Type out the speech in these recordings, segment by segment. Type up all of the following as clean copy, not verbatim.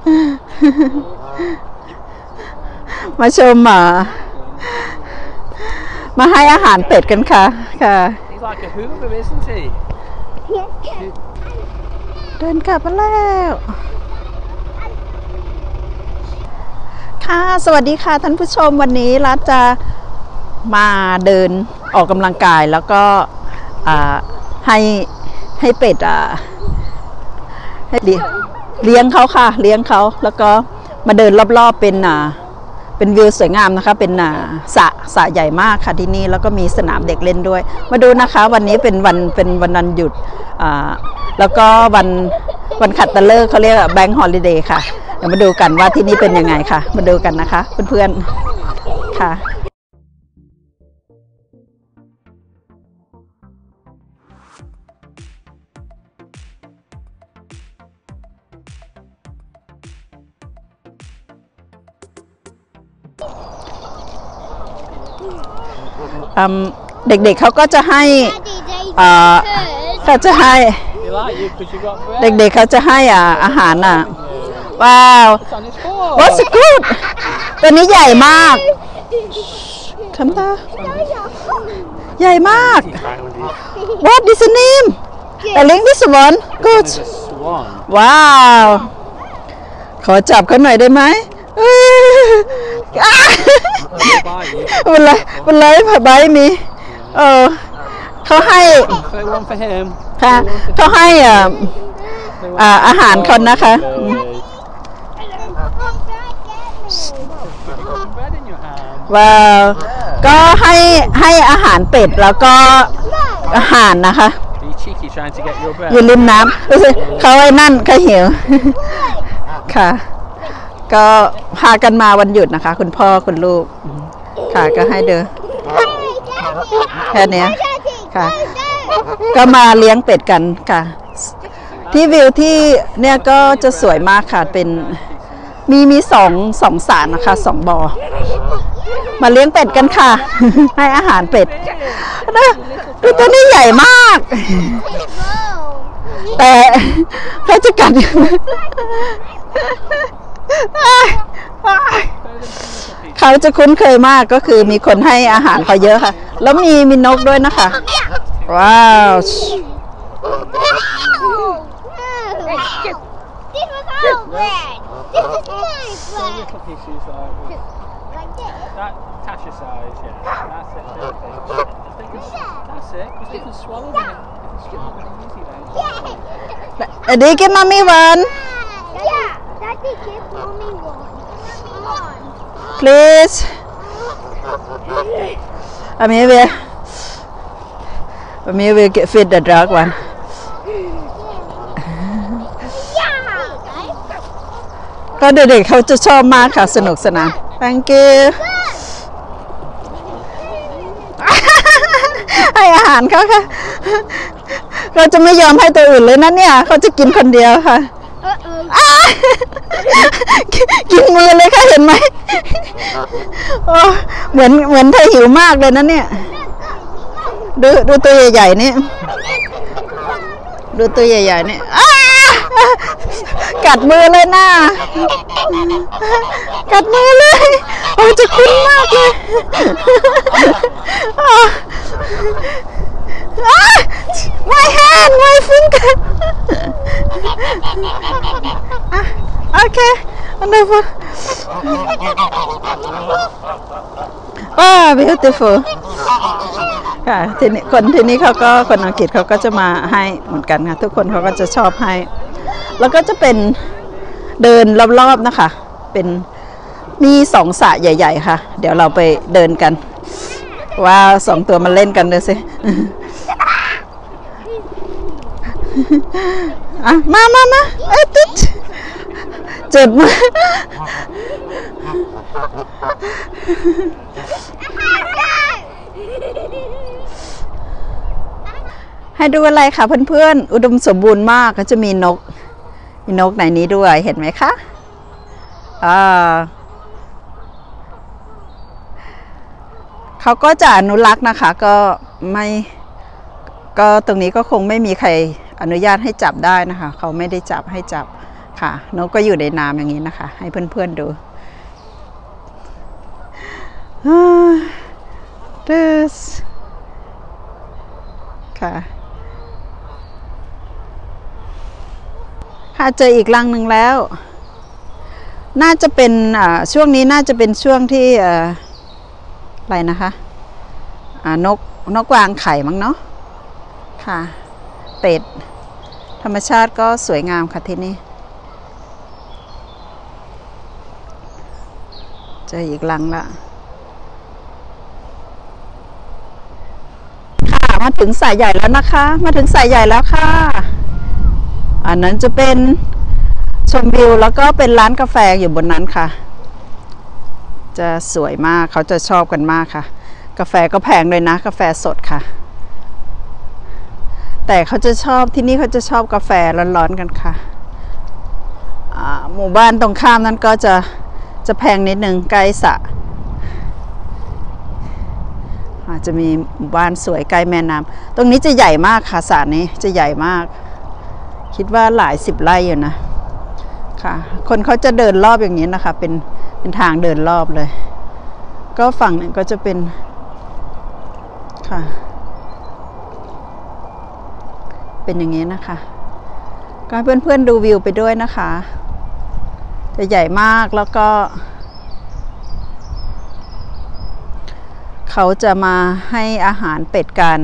มาชมมาให้อาหารเป็ดกันค่ะค่ะเดินกลับมาแล้วค่ะสวัสดีค่ะท่านผู้ชมวันนี้รัฐจะมาเดินออกกำลังกายแล้วก็ให้เป็ดให้เลี้ยงเขาค่ะเลี้ยงเขาแล้วก็มาเดินรอบๆเป็นวิวสวยงามนะคะเป็นสระใหญ่มากค่ะที่นี่แล้วก็มีสนามเด็กเล่นด้วยมาดูนะคะวันนี้เป็นวันหยุดแล้วก็วันขัตฤกษ์เขาเรียกแบงค์ฮอลิเดย์ค่ะเดี๋ยวมาดูกันว่าที่นี่เป็นยังไงค่ะมาดูกันนะคะเพื่อนๆค่ะเด็กๆเขาก็จะให้เขาจะให้เด็กๆเขาจะให้อาหารว้าว What's good ตัวนี้ใหญ่มากทำตาใหญ่มาก What is the name Darling this one good ว้าวขอจับเขาหน่อยได้ไหมเป็นไรผัดใบมีเขาให้ค่ะเขาให้อาหารคนนะคะว้าวก็ให้อาหารเป็ดแล้วก็อาหารนะคะอยู่ริมน้ำดูสิเขาไอ้นั่นเขาหิวค่ะก็พากันมาวันหยุดนะคะคุณพ่อคุณลูกค่ะก็ให้เดินแค่นี้ค่ะก็มาเลี้ยงเป็ดกันค่ะที่วิวที่เนี่ยก็จะสวยมากค่ะเป็นมีสองสระนะคะ2 บ่อมาเลี้ยงเป็ดกันค่ะให้อาหารเป็ดดูตัวนี้ใหญ่มากแต่เขาจะกัดเขาจะคุ้นเคยมากก็คือมีคนให้อาหารเขาเยอะค่ะแล้วมีนกด้วยนะคะว้าวDaddy give mommy one Daddy give mommy one please Mommy will get feed the dog one ก็เด็กๆเขาจะชอบมากค่ะสนุกสนาน Thank you ให้อาหารเขาค่ะเราจะไม่ยอมให้ตัวอื่นเลยนะเนี่ยเขาจะกินคนเดียวค่ะกินมือเลยค่ะเห็นไหมเหมือนเธอหิวมากเลยนะเนี่ยดูตัวใหญ่ๆนี่ดูตัวใหญ่ๆนี่กัดมือเลยนะกัดมือเลยจะคุ้นมากเลยMy hand my finger Okay wonderful beautiful ค่ะทีนี้คนที่นี่เขาก็คนอังกฤษเขาก็จะมาให้เหมือนกันค่ะทุกคนเขาก็จะชอบให้แล้วก็จะเป็นเดินรอบๆนะคะเป็นมี2 สระใหญ่ๆค่ะเดี๋ยวเราไปเดินกันว่า2 ตัวมาเล่นกันเลยสิมาติดเจ็บมากให้ดูอะไรคะเพื่อนๆอุดมสมบูรณ์มากก็จะมีนกในนี้ด้วยเห็นไหมคะเขาก็จะอนุรักษ์นะคะก็ตรงนี้ก็คงไม่มีใครอนุญาตให้จับได้นะคะเขาไม่ได้จับให้จับค่ะนกก็อยู่ในน้ำอย่างนี้นะคะให้เพื่อนๆดูthis ค่ะเจออีกรังหนึ่งแล้วน่าจะเป็นช่วงนี้น่าจะเป็นช่วงที่อะไรนะคะนกวางไข่มั้งเนาะค่ะเป็ดธรรมชาติก็สวยงามค่ะที่นี่เจออีกรังละค่ะมาถึงสายใหญ่แล้วนะคะมาถึงสายใหญ่แล้วค่ะอันนั้นจะเป็นชมวิวแล้วก็เป็นร้านกาแฟอยู่บนนั้นค่ะจะสวยมากเขาจะชอบกันมากค่ะกาแฟก็แพงเลยนะกาแฟสดค่ะแต่เขาจะชอบที่นี่เขาจะชอบกาแฟร้อนๆกันค่ะหมู่บ้านตรงข้ามนั้นก็จะแพงนิดนึงใกล้สระจะมีหมู่บ้านสวยใกล้แม่น้ำตรงนี้จะใหญ่มากค่ะสระนี้จะใหญ่มากคิดว่าหลาย10 ไร่อยู่นะค่ะคนเขาจะเดินรอบอย่างนี้นะคะเป็นทางเดินรอบเลยก็ฝั่งนึงก็จะเป็นค่ะเป็นอย่างนี้นะคะก็ให้เพื่อนๆดูวิวไปด้วยนะคะจะใหญ่มากแล้วก็เขาจะมาให้อาหารเป็ดกัน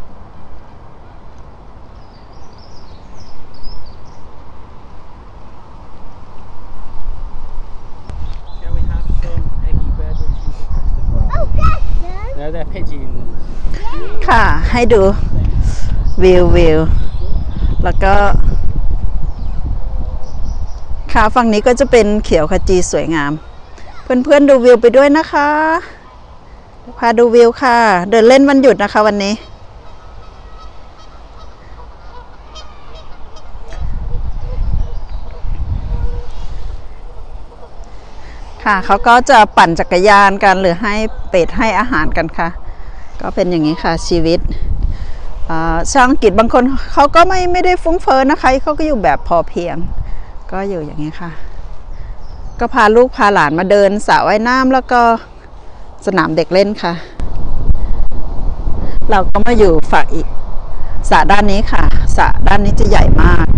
ค่ะให้ดูวิวแล้วก็ค่ะฝั่งนี้ก็จะเป็นเขียวขจีสวยงามเพื่อนๆดูวิวไปด้วยนะคะพาดูวิวค่ะเดินเล่นวันหยุดนะคะวันนี้ค่ะเขาก็จะปั่นจักรยานกันหรือให้เป็ดให้อาหารกันค่ะก็เป็นอย่างนี้ค่ะชีวิตชาวอังกฤษบางคนเขาก็ไม่ได้ฟุ้งเฟ้อนะคะเขาก็อยู่แบบพอเพียงก็อยู่อย่างนี้ค่ะก็พาลูกพาหลานมาเดินสระว่ายน้ำแล้วก็สนามเด็กเล่นค่ะเราก็มาอยู่ฝั่งอีกสระด้านนี้ค่ะสระด้านนี้จะใหญ่มาก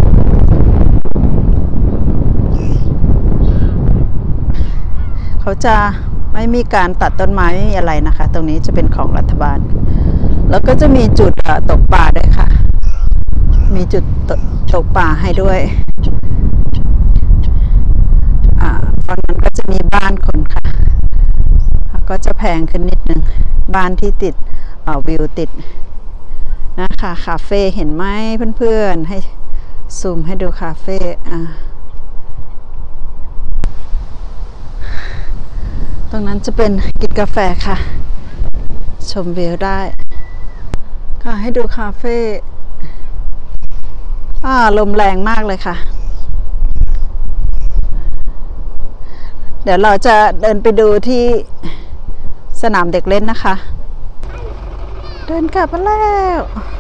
เขาจะไม่มีการตัดต้นไม้ไม่มีอะไรนะคะตรงนี้จะเป็นของรัฐบาลแล้วก็จะมีจุดตกปลาด้วยค่ะมีจุดตกปลาให้ด้วยฝั่งนั้นก็จะมีบ้านคนค่ะก็จะแพงขึ้นนิดนึงบ้านที่ติดวิวติดนะคะคาเฟ่เห็นไหมเพื่อนๆให้ซูมให้ดูคาเฟ่ตรงนั้นจะเป็นกินกาแฟค่ะชมวิวได้ค่ะให้ดูคาเฟ่ลมแรงมากเลยค่ะเดี๋ยวเราจะเดินไปดูที่สนามเด็กเล่นนะคะเดินกลับมาแล้ว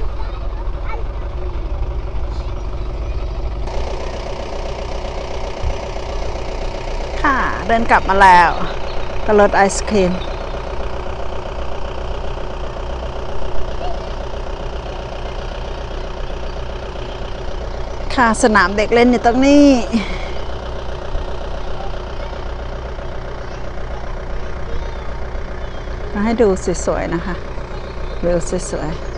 ค่ะเดินกลับมาแล้วก็รถไอศครีมค่ะสนามเด็กเล่นอยู่ตรงนี้มาให้ดูสวยๆนะคะวิวสวยๆ